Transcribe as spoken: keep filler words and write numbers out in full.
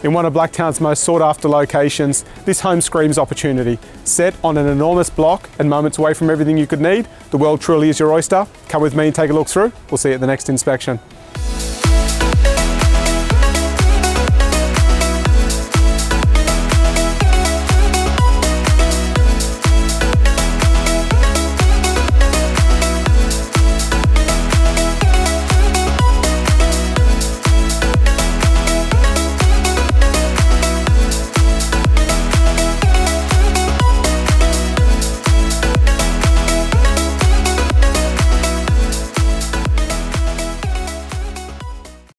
In one of Blacktown's most sought after locations, this home screams opportunity. Set on an enormous block and moments away from everything you could need, the world truly is your oyster. Come with me and take a look through. We'll see you at the next inspection.